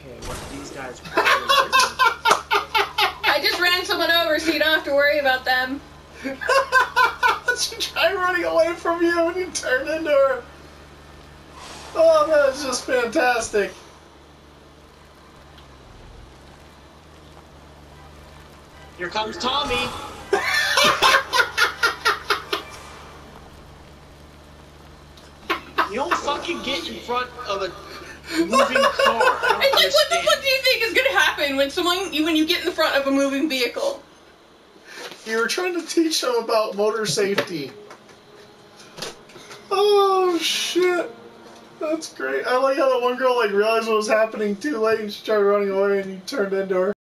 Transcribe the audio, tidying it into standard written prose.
Okay, well, these guys probably... I just ran someone over so you don't have to worry about them. She tried running away from you and you turned into her. Oh, that is just fantastic. Here comes Tommy. You don't fucking get in front of a moving car. It's like, what the fuck do you think is gonna happen when you get in front of a moving vehicle? You were trying to teach them about motor safety. Oh shit, that's great. I like how that one girl like realized what was happening too late and she started running away and you turned into her.